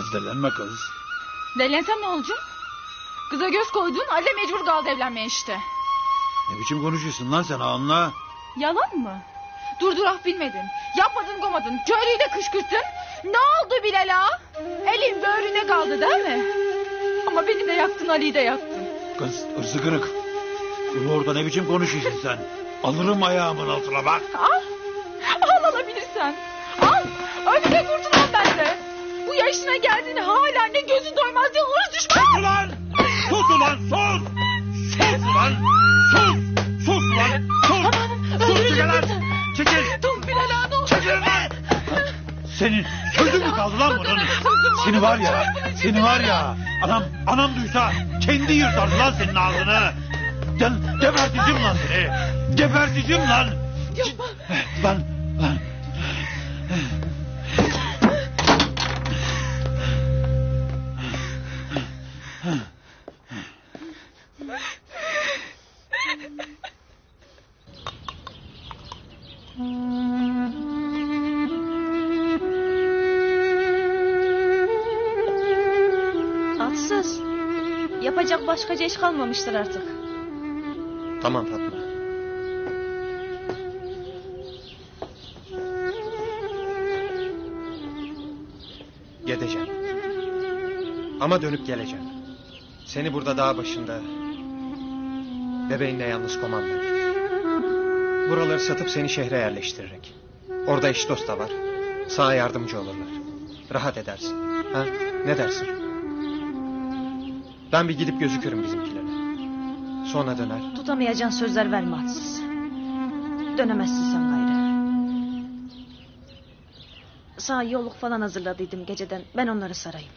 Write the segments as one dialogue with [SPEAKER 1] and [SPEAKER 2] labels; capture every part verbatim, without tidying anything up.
[SPEAKER 1] delenme kız.
[SPEAKER 2] Delensem ne olacak? Kıza göz koydun, Ali mecbur kaldı evlenmeye işte.
[SPEAKER 1] Ne biçim konuşuyorsun lan sen ağamla?
[SPEAKER 2] Yalan mı? Durdurak bilmedin. Yapmadın komadın. Köylüyü de kışkırttın. Ne oldu Bilal ağa? Elin böğrüne kaldı değil mi? Ama beni de yaktın, Ali'yi de yaktın.
[SPEAKER 1] Kız ırsı kırık. Ulu orada ne biçim konuşuyorsun sen? Alırım ayağımın altına bak.
[SPEAKER 2] Al. Al alabilirsen. Al. Öyle de kurtulan ben de. Bu yaşına geldiğinde hala ne gözü doymaz diye hırs düşmez.
[SPEAKER 1] Sus ulan! Sus ulan sus! Sus ulan! Sus! Sus ulan! Sus! Sus çekil lan! Çekil!
[SPEAKER 2] Dur Bilal ağa ne olur.
[SPEAKER 1] Çekil lan! Senin sözün mü kaldı lan bunun? Seni var ya, seni var ya. Anam, anam duysa kendi yırtardı lan senin ağzını. Can, geberteceğim lan seni. Geberteceğim lan.
[SPEAKER 2] Yapma.
[SPEAKER 1] Lan, lan.
[SPEAKER 3] Atsız. Yapacak başka iş kalmamıştır artık.
[SPEAKER 4] Tamam Fatma. Gideceğim. Ama dönüp geleceğim. Seni burada dağ başında, bebeğinle yalnız komanda. Buraları satıp seni şehre yerleştirerek. Orada eş dost da var. Sana yardımcı olurlar. Rahat edersin. Ha? Ne dersin? Ben bir gidip gözükürüm bizimkilere. Sonra döner.
[SPEAKER 3] Tutamayacağın sözler verme Atsız. Dönemezsin sen gayrı. Sana yolluk falan hazırladıydım geceden. Ben onları sarayım.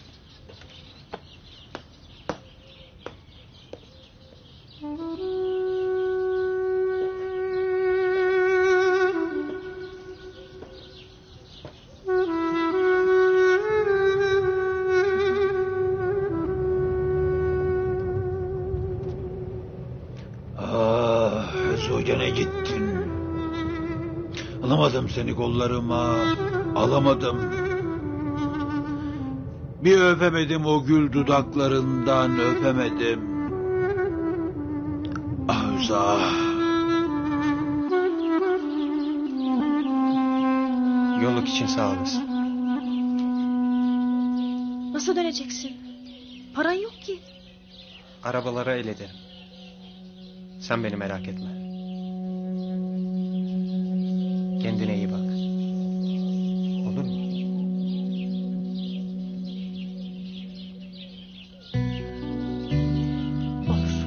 [SPEAKER 1] Ah, Ezo gene gittin. Alamadım seni kollarıma. Alamadım. Bir öpemedim o gül dudaklarından öpemedim. Ah Özah.
[SPEAKER 4] Yolluk için sağ olasın.
[SPEAKER 3] Nasıl döneceksin? Paran yok ki.
[SPEAKER 4] Arabalara el ederim. Sen beni merak etme. Kendine iyi bak. Olur mu?
[SPEAKER 3] Olur.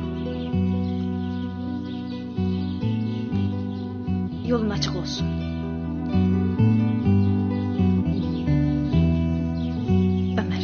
[SPEAKER 3] Yolun açık olsun. Ömer.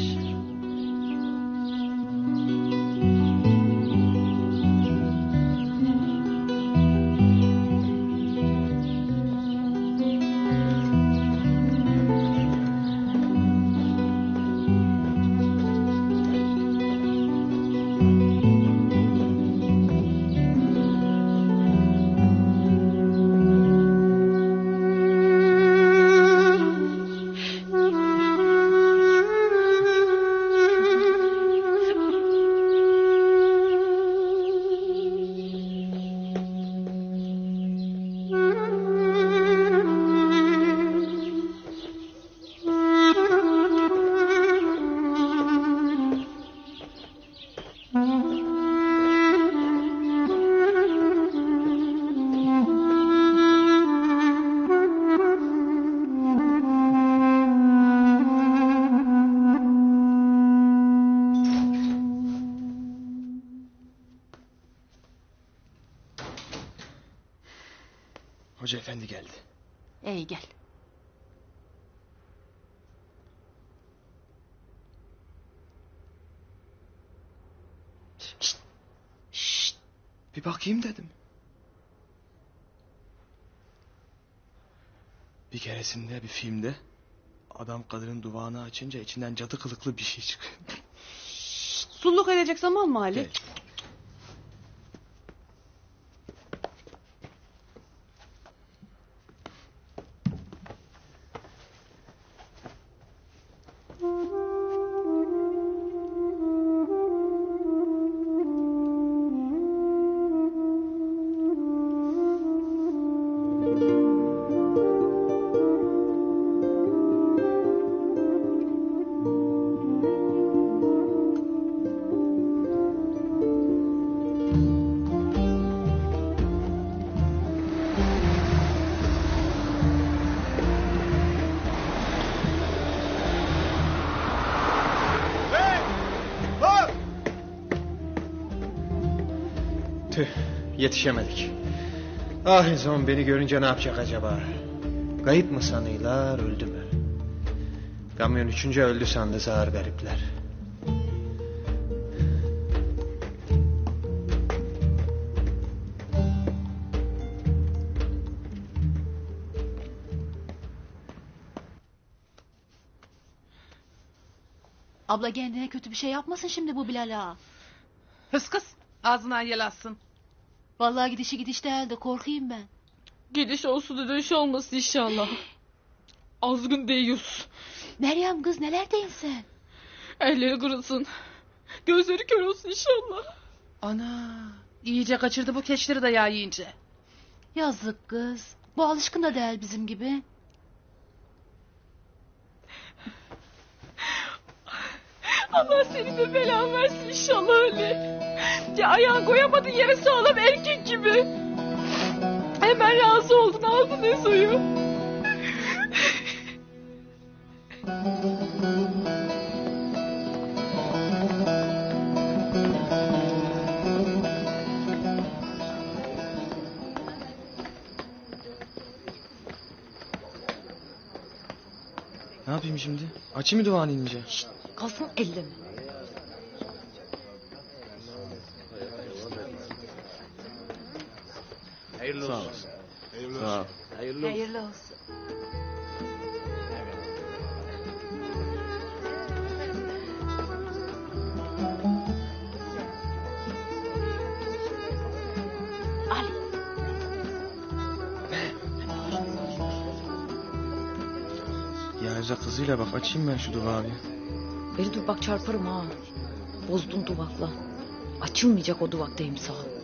[SPEAKER 4] Hoca efendi geldi.
[SPEAKER 2] İyi gel.
[SPEAKER 4] Şşt. Şşt. Bir bakayım dedim. Bir keresinde bir filmde adam kadının duvağını açınca içinden cadı kılıklı bir şey çıkıyor.
[SPEAKER 5] Sulluk edecek zaman mı Ali?
[SPEAKER 4] Gel. Tüh, yetişemedik. Ah Ezon beni görünce ne yapacak acaba? Kayıp mı sanıyorlar, öldü mü? Kamyon üçüncü öldü sandı zar garipler.
[SPEAKER 3] Abla kendine kötü bir şey yapmasın şimdi bu Bilal ağa.
[SPEAKER 5] Hıs kız ağzından yel alsın.
[SPEAKER 3] Vallahi gidişi gidiş değil de korkayım ben.
[SPEAKER 2] Gidiş olsun da dönüş olmasın inşallah. Azgın deyiz.
[SPEAKER 3] Meryem kız neler deyin sen?
[SPEAKER 2] Elleri kırılsın. Gözleri kör olsun inşallah.
[SPEAKER 5] Ana iyice kaçırdı bu keçleri de yağ yiyince.
[SPEAKER 3] Yazık kız. Bu alışkın da değil bizim gibi.
[SPEAKER 2] Allah seni de belan versin inşallah öyle. Ya ayağın koyamadın yere sağlam erkek gibi. Hemen razı oldun aldın Ezo'yu.
[SPEAKER 6] Ne yapayım şimdi? Açayım mı duanı inince?
[SPEAKER 3] Kalsın elleme.
[SPEAKER 6] Hayırlı Sağ olsun. Hayırlı Sağ ol.
[SPEAKER 3] Hayırlı, Hayırlı olsun. Ali.
[SPEAKER 6] Ya Rıza kızıyla bak açayım ben şu duvarı.
[SPEAKER 3] Beni dur bak çarparım ha. Bozdun duvakla. Açılmayacak o duvaktayım sağ ol.